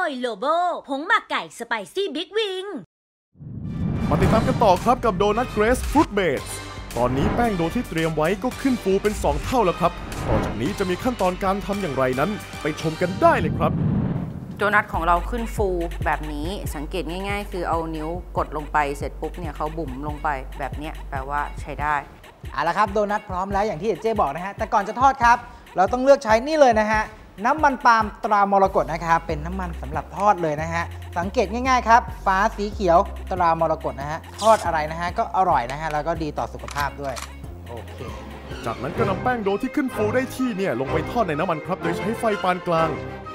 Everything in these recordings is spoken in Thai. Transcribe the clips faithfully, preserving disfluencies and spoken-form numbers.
ยโลโบผงหมักไก่สไปซี่บิ๊กวิงมาติดตามกันต่อครับกับโดนัทเกรซฟรุตเบสตอนนี้แป้งโดที่เตรียมไว้ก็ขึ้นฟูเป็นสองเท่าแล้วครับต่อจากนี้จะมีขั้นตอนการทำอย่างไรนั้นไปชมกันได้เลยครับโดนัทของเราขึ้นฟูแบบนี้สังเกตง่ายๆคือเอานิ้วกดลงไปเสร็จปุ๊บเนี่ยเขาบุ๋มลงไปแบบนี้แปลว่าใช้ได้เอาละครับโดนัทพร้อมแล้วอย่างที่เจ๊บอกนะฮะแต่ก่อนจะทอดครับเราต้องเลือกใช้นี่เลยนะฮะน้ำมันปาล์มตรามรกตนะครับเป็นน้ำมันสำหรับทอดเลยนะฮะสังเกตง่ายๆครับฟ้าสีเขียวตรามรกตนะฮะทอดอะไรนะฮะก็อร่อยนะฮะแล้วก็ดีต่อสุขภาพด้วยโอเคจากนั้นก็นำแป้งโดที่ขึ้นฟูได้ที่เนี่ยลงไปทอดในน้ำมันครับโดยใช้ไฟปานกลาง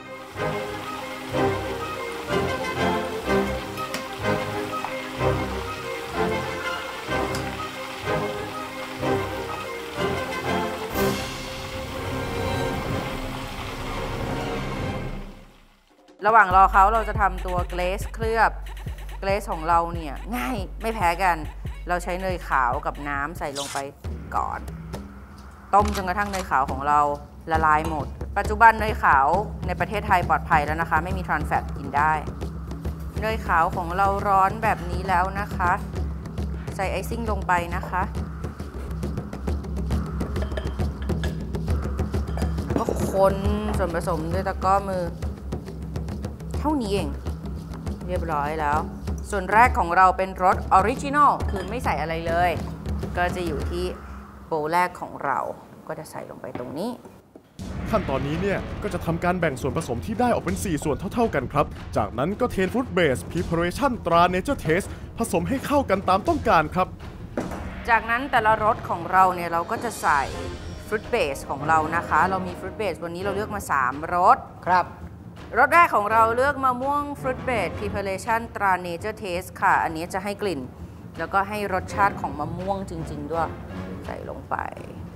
ระหว่างรอเขาเราจะทำตัวเกรซเคลือบเกรซของเราเนี่ยง่ายไม่แพ้กันเราใช้เนยขาวกับน้ำใส่ลงไปก่อนต้มจนกระทั่งเนยขาวของเราละลายหมดปัจจุบันเนยขาวในประเทศไทยปลอดภัยแล้วนะคะไม่มีทรานส์แฟตกินได้เนยขาวของเราร้อนแบบนี้แล้วนะคะใส่ไอซิ่งลงไปนะคะก็คนส่วนผสมด้วยตะกร้อมือเท่านี้เองเรียบร้อยแล้วส่วนแรกของเราเป็นรสออริจินอลคือไม่ใส่อะไรเลยก็จะอยู่ที่โบว์แรกของเราก็จะใส่ลงไปตรงนี้ขั้นตอนนี้เนี่ยก็จะทำการแบ่งส่วนผสมที่ได้ออกเป็นสี่ส่วนเท่าๆกันครับจากนั้นก็เทฟรุตเบสพรีพาเรชั่นตราเนเจอร์เทสผสมให้เข้ากันตามต้องการครับจากนั้นแต่ละรสของเราเนี่ยเราก็จะใส่ฟรุตเบสของเรานะคะเรามีฟรุตเบสวันนี้เราเลือกมาสามรสครับรสแรกของเราเลือกมะม่วงฟรุตเบสพรีพาเรชั่นตราเนเจอร์เทสค่ะอันนี้จะให้กลิ่นแล้วก็ให้รสชาติของมะม่วงจริงๆด้วยใส่ลงไป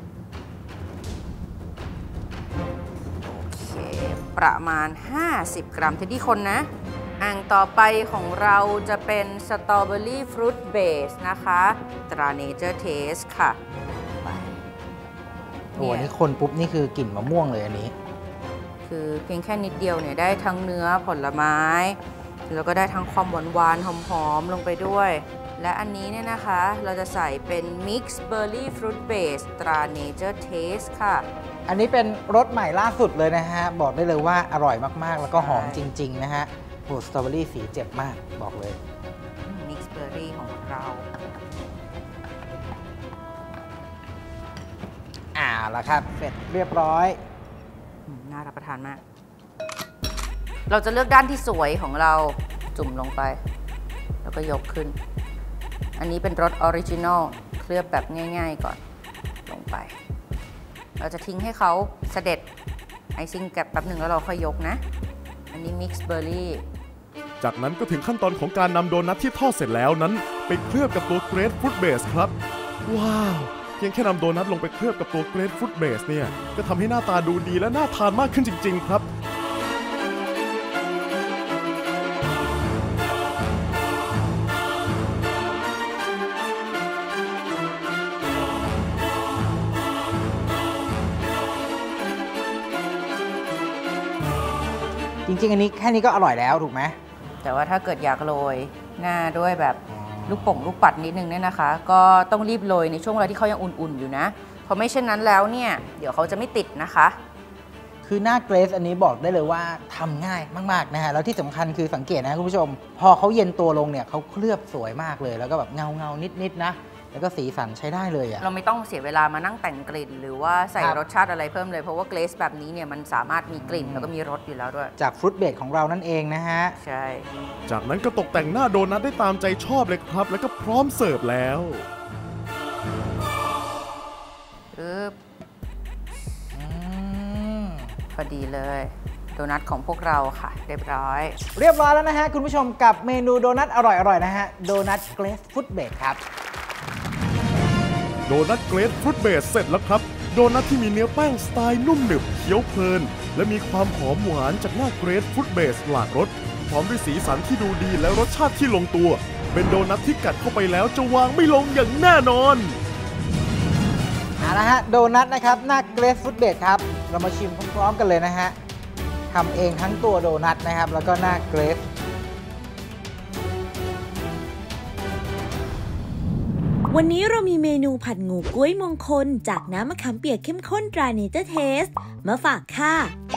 โอเคประมาณห้าสิบกรัมทีนี้คนนะอ่างต่อไปของเราจะเป็นสตรอเบอรี่ฟรุตเบสนะคะตราเนเจอร์เทสค่ะโอ้นี่คนปุ๊บนี่คือกลิ่นมะม่วงเลยอันนี้คือเพียงแค่นิดเดียวเนี่ยได้ทั้งเนื้อผลไม้แล้วก็ได้ทั้งความหวานหวานหอมๆลงไปด้วยและอันนี้เนี่ยนะคะเราจะใส่เป็น Mix Berry Fruit Base ตรา Nature Taste ค่ะอันนี้เป็นรสใหม่ล่าสุดเลยนะฮะบอกได้เลยว่าอร่อยมากๆแล้วก็หอมจริงๆนะฮะโอ้สตรอเบอรี่สีเจ็บมากบอกเลย Mix Berry ของเราอ่าแล้วครับเสร็จเรียบร้อยน่ารับประทานมากเราจะเลือกด้านที่สวยของเราจุ่มลงไปแล้วก็ยกขึ้นอันนี้เป็นรสออริจินอลเคลือบแบบง่ายๆก่อนลงไปเราจะทิ้งให้เขาเสด็จไอซิ่งแกะแป๊บหนึ่งแล้วเราค่อยยกนะอันนี้มิกซ์เบอร์รี่จากนั้นก็ถึงขั้นตอนของการนำโดนัทที่ทอดเสร็จแล้วนั้นไปเคลือบกับตัวเกรซฟรุตเบสครับว้าวเพียงแค่นำโดนัทลงไปเคลือบกับตัวเกรซฟรุตเบสเนี่ยก็ทำให้หน้าตาดูดีและน่าทานมากขึ้นจริงๆครับจริงๆอันนี้แค่นี้ก็อร่อยแล้วถูกไหมแต่ว่าถ้าเกิดอยากโรยหน้าด้วยแบบลูกโป่งลูกปัดนิดนึงเนี่ยนะคะก็ต้องรีบโรยในช่วงเวลาที่เขายังอุ่นๆอยู่นะเพราะไม่เช่นนั้นแล้วเนี่ยเดี๋ยวเขาจะไม่ติดนะคะคือหน้าเกรซอันนี้บอกได้เลยว่าทำง่ายมากๆนะฮะแล้วที่สำคัญคือสังเกตนะคุณผู้ชมพอเขาเย็นตัวลงเนี่ยเขาเคลือบสวยมากเลยแล้วก็แบบเงาเงานิดๆนะแล้วก็สีสันใช้ได้เลยอะเราไม่ต้องเสียเวลามานั่งแต่งกลิ่นหรือว่าใส่รสชาติอะไรเพิ่มเลยเพราะว่าเกรซแบบนี้เนี่ยมันสามารถมีกลิ่นแล้วก็มีรสอยู่แล้วด้วยจากฟรุตเบสของเรานั่นเองนะฮะใช่จากนั้นก็ตกแต่งหน้าโดนัทได้ตามใจชอบเลยครับแล้วก็พร้อมเสิร์ฟแล้วปึ๊บพอดีเลยโดนัทของพวกเราค่ะเรียบร้อยเรียบร้อยแล้วนะฮะคุณผู้ชมกับเมนูโดนัทอร่อยๆนะฮะโดนัทเกรซฟรุตเบสครับโดนัทเกรซฟรุตเบสเสร็จแล้วครับโดนัทที่มีเนื้อแป้งสไตล์นุ่มหนึบเคี้ยวเพลินและมีความหอมหวานจากหน้าเกรซฟรุตเบสหลากรสพร้อมด้วยสีสันที่ดูดีและรสชาติที่ลงตัวเป็นโดนัทที่กัดเข้าไปแล้วจะวางไม่ลงอย่างแน่นอนเอาละฮะโดนัทนะครับหน้าเกรซฟรุตเบสครับเรามาชิมพร้อมๆกันเลยนะฮะทำเองทั้งตัวโดนัทนะครับแล้วก็หน้าเกรฟวันนี้เรามีเมนูผัดงูกล้วยมงคลจากน้ำมะขามเปียกเข้มข้นตราเนเจอร์เทสมาฝากค่ะ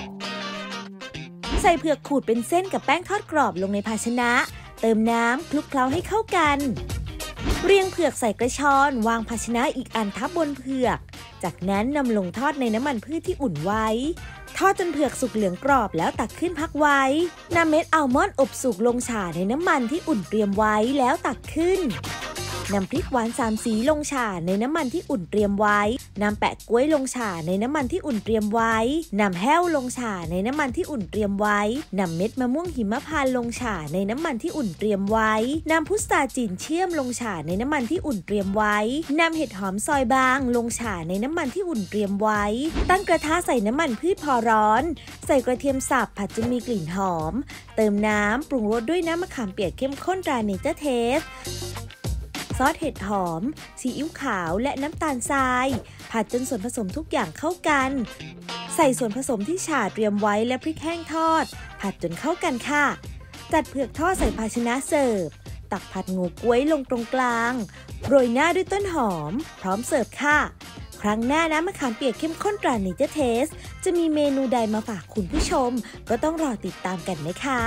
ใส่เผือกขูดเป็นเส้นกับแป้งทอดกรอบลงในภาชนะเติมน้ำคลุกเคล้าให้เข้ากันเรียงเผือกใส่กระชอนวางภาชนะอีกอันทับบนเผือกจากนั้นนำลงทอดในน้ำมันพืชที่อุ่นไว้ทอดจนเผือกสุกเหลืองกรอบแล้วตักขึ้นพักไว้นำเม็ดอัลมอนด์อบสุกลงฉ่าในน้ำมันที่อุ่นเตรียมไว้แล้วตักขึ้นนำพริกหวานสามสีลงฉ่าในน้ำมันที่อุ่นเตรียมไว้นำแปะก๊วยลงฉ่าในน้ำมันที่อุ่นเตรียมไว้นำแห้วลงฉ่าในน้ำมันที่อุ่นเตรียมไว้นำเม็ดมะม่วงหิมพานต์ลงฉ่าในน้ำมันที่อุ่นเตรียมไว้นำพุทราจีนเชื่อมลงฉ่าในน้ำมันที่อุ่นเตรียมไว้นำเห็ดหอมซอยบางลงฉ่าในน้ำมันที่อุ่นเตรียมไว้ตั้งกระทะใส่น้ำมันพืชพอร้อนใส่กระเทียมสับผัดจนมีกลิ่นหอมเติมน้ำปรุงรสด้วยน้ำมะขามเปียกเข้มข้นตราเนเจอร์เทสซอสเห็ดหอมซีอิ๊วขาวและน้ำตาลทรายผัดจนส่วนผสมทุกอย่างเข้ากันใส่ส่วนผสมที่ฉ่าเตรียมไว้และพริกแห้งทอดผัดจนเข้ากันค่ะจัดเผือกทอดใส่ภาชนะเสิร์ฟตักผัดงูก๊วยลงตรงกลางโรยหน้าด้วยต้นหอมพร้อมเสิร์ฟค่ะครั้งหน้าน้ำมะขามเปียกเข้มข้นตราเนเจอร์เทสจะมีเมนูใดมาฝากคุณผู้ชมก็ต้องรอติดตามกันนะคะ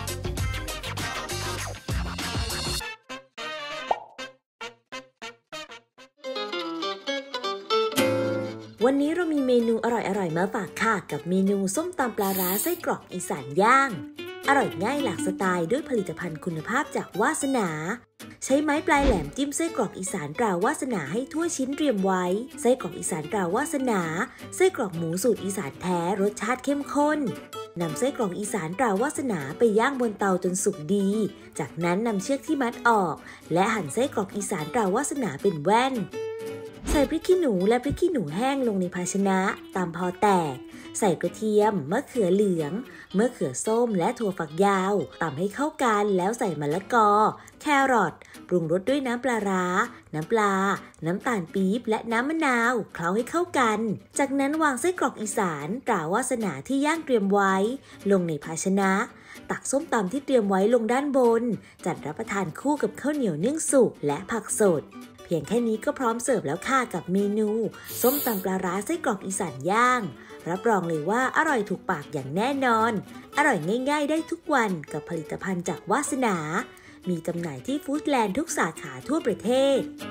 วันนี้เรามีเมนูอร่อยๆมาฝากค่ะกับเมนูส้มตำปลาร้าไส้กรอกอีสานย่างอร่อยง่ายหลากสไตล์ด้วยผลิตภัณฑ์คุณภาพจากวาสนาใช้ไม้ปลายแหลมจิ้มไส้กรอกอีสานตราวาสนาให้ทั่วชิ้นเตรียมไว้ไส้กรอกอีสานตราวาสนาไส้กรอกหมูสูตรอีสานแท้รสชาติเข้มข้นนำไส้กรอกอีสานตราวาสนาไปย่างบนเตาจนสุกดีจากนั้นนำเชือกที่มัดออกและหั่นไส้กรอกอีสานตราวาสนาเป็นแว่นใส่พริกขี้หนูและพริกขี้หนูแห้งลงในภาชนะตามพอแตกใส่กระเทียมมะเขือเหลืองมะเขือส้มและถั่วฝักยาวตำให้เข้ากันแล้วใส่มะละกอแครอทปรุงรสด้วยน้ำปลาร้าน้ำปลาน้ำตาลปี๊บและน้ำมะนาวเคล้าให้เข้ากันจากนั้นวางไส้กรอกอีสานตราวาสนาที่ย่างเตรียมไว้ลงในภาชนะตักส้มตำที่เตรียมไว้ลงด้านบนจัดรับประทานคู่กับข้าวเหนียวนึ่งสุกและผักสดเพียงแค่นี้ก็พร้อมเสิร์ฟแล้วค่ะกับเมนูส้มตำปลาร้าไส้กรอกอีสานย่างรับรองเลยว่าอร่อยถูกปากอย่างแน่นอนอร่อยง่ายๆได้ทุกวันกับผลิตภัณฑ์จากวาสนามีจำหน่ายที่ฟู้ดแลนด์ทุกสาขาทั่วประเทศ